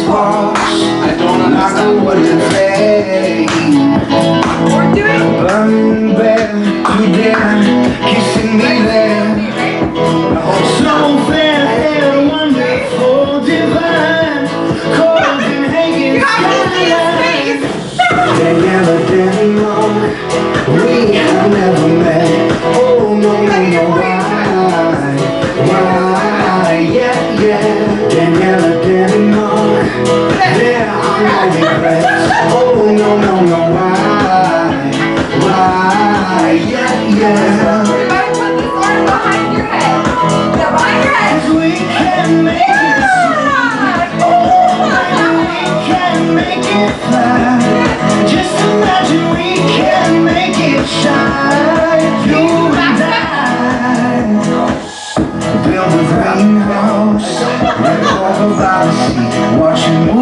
walks like a wooden flame. Burning bare, you dare, kissing me there. So fair and wonderful, divine, cold and hanging skyline. Daniela, we have never met. Oh no, no, no, why, yeah, yeah. Daniela, there are no regrets. Oh no, no, no, why, yeah, yeah. Everybody put this arm behind your head. Yeah, behind your head. 'Cause we can make it sweet. Oh, we can make it fly. Just imagine we can make it shine. You and I build a greenhouse right over by the sea, watching